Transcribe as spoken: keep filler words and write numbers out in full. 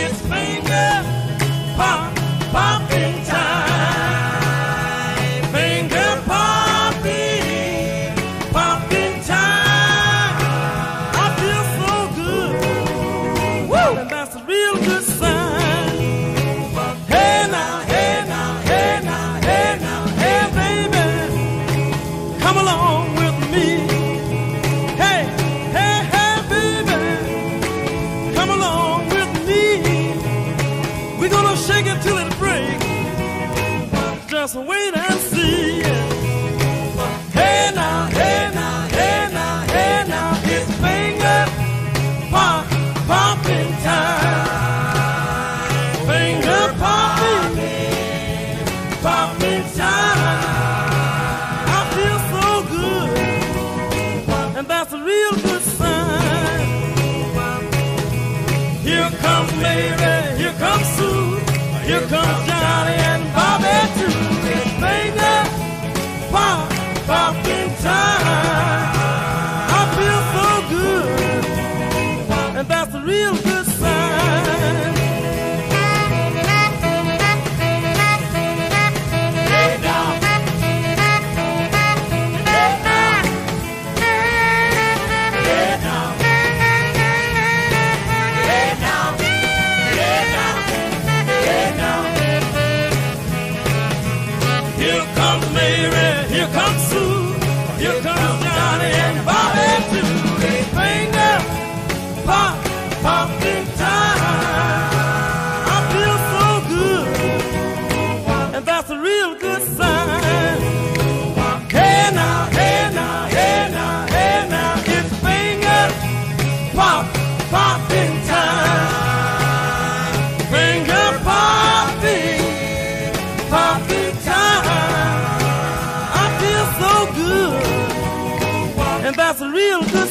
it's finger pop, popping time. Finger popping, popping time. I feel so good. Woo! And that's a real good sign. Hey now, hey now, hey now, hey now, hey baby, come along with me. Hey, hey, hey baby, come along with me. We're gonna shake it till it breaks. Just wait and see. Hey now, hey now, hey now, hey now, it's finger pop, popping time. Finger popping, popping time. I feel so good, and that's a real good sign. Here comes Mary, here comes Sue, here comes Johnny and Bobby too. It's finger pop, popping time. I feel so good, and that's a real good sign. Hey now, hey now, hey now, hey now, hey now, hey now. Here comes Mary, here comes Sue, here comes Johnny and Bobby too. It's finger pop, popping time. I feel so good, and that's a real good sign. Hey now, hey now, hey now, hey now, it's finger pop, popping time. Finger popping, popping time. I feel so good, and that's a real good